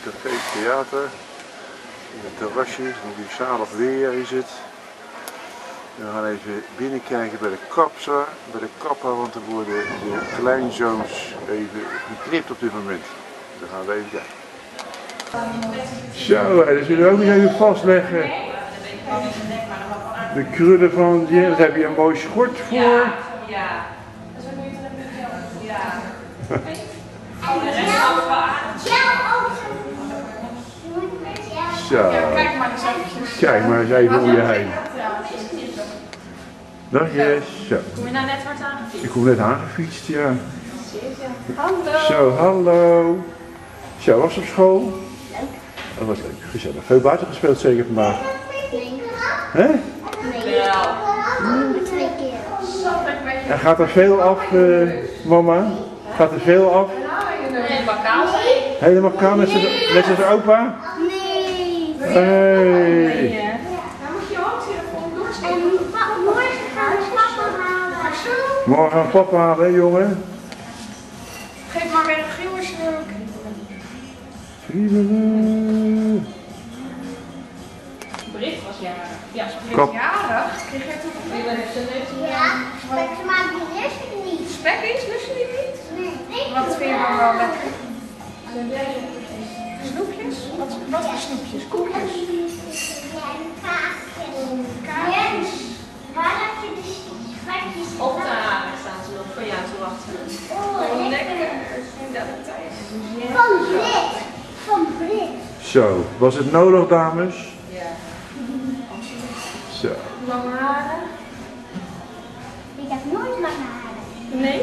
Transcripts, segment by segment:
Café Theater. In het terrasje, nog die zalig weer is het. We gaan even binnenkijken bij de kapper, want er worden de kleinzoons even geknipt op dit moment. Dan gaan we even kijken. Zo, en dan zullen we ook nog even vastleggen. De krullen van Jen, daar heb je een mooi schort voor. Ja. Zo. Kijk maar eens even om je heen. Dag Jess. Zo. Kom je nou net hard aangefietst? Ik kom net aangefietst, ja. Hallo. Zo, hallo. Zo, was het op school? Leuk. Dat was leuk, gezellig. Veel buiten gespeeld zeker vandaag? Nee. Hè? Nee. Wel. 2 keer. En gaat er veel af, mama? Gaat er veel af? Helemaal kaal. Helemaal kaal, net zoals opa? Nee. Hey. Dan moet je hoofdtelefoon doorsteken. En morgen gaan we papa halen. Morgen gaan we papa halen, hè, jongen? Geef maar weer een gruwerstuk. Britt was jarig. Ja, Kap. jarig. Kreeg jij toen nog een Ja, maar ze maken die eerste niet. spekjes? Lust je die niet? Nee. Wat vind je dan wel lekker? Snoepjes? Wat voor snoepjes? Koekjes? Ja, en kaasjes. Kaasjes? Waar heb je de spekjes? Op de haren staan ze nog voor jou te wachten. Oh, Lekker. Inderdaad, Thijs. van Brit. Van Brit. Zo, was het nodig, dames? Ja. Zo. Lange haren? Ik heb nooit lange haren. Nee.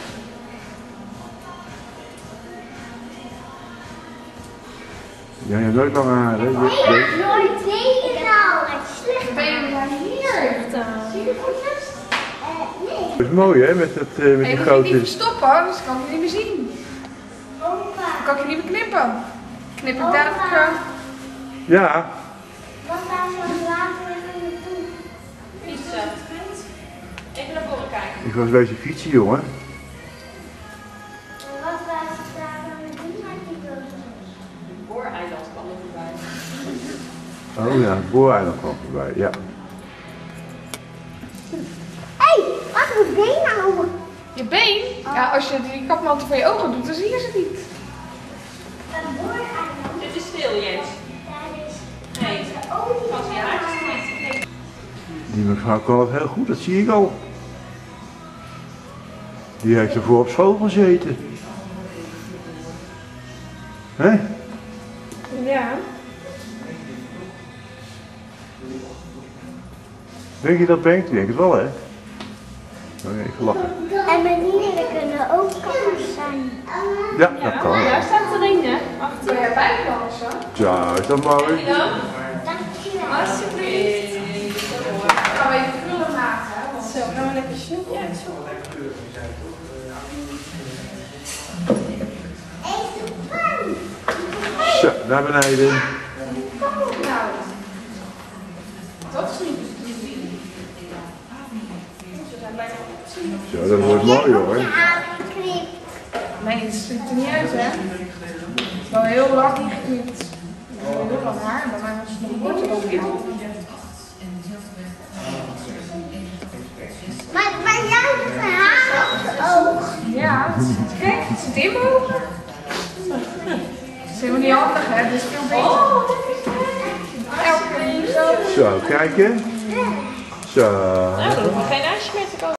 Ja, je hebt nooit lange haren, hè? Ik heb nooit tegengehouden. Het is slecht. Ben je maar hier? Zie je de voetjes? Nee. Dat is mooi, hè, met, met die Je moet je grote... niet verstoppen, anders kan ik je niet meer zien. Dan Opa. kan ik je niet meer knippen. Knip ik daar Ja, Wat gaan we later naartoe? fietsen. Even naar voren kijken. ik was bezig fietsen, jongen. Wat gaan we daar doen met die dozen? Booreiland kwam er voorbij. Oh ja, het booreiland kwam voorbij, ja. Hé, wat moet been nou? Je been? Ja, als je die kapmantel voor je ogen doet, dan zie je ze niet. Een booreiland. Dit is stil, Jens. Daar is Nee, de olie. pas je uit. Die mevrouw kan het heel goed, dat zie ik al. Die heeft ervoor op school gezeten. Hè? Ja. Denk je dat Bengt? Ik denk het wel, hè? Oh, even lachen. En mijn kinderen kunnen ook kappers zijn. Ja, dat kan wel. Daar staat erin, hè? Achter. Wil jij bijplassen? Zo, is dat mooi? Dan? Dankjewel. Alsjeblieft. Gaan we even krullen maken, hè? Want zo, gaan we lekker snoepje. Ja, zo. Zo, naar beneden. Nou, dat is niet. Ze zijn bijna opgezien. Zo, dat wordt mooi, hoor. Nee, het ziet er niet uit, hè? Het is wel heel lang niet geknipt. Heel lang haar, bij mij was het nog korter dan dit. Maar jij hebt een haar op je oog. Ja, kijk, het zit in mijn ogen. Dat is helemaal niet handig, hè? Dit is veel beter. Elke keer zo. Zo, kijken. Zo. Nou, dan hoef je geen ijsje meer te kopen.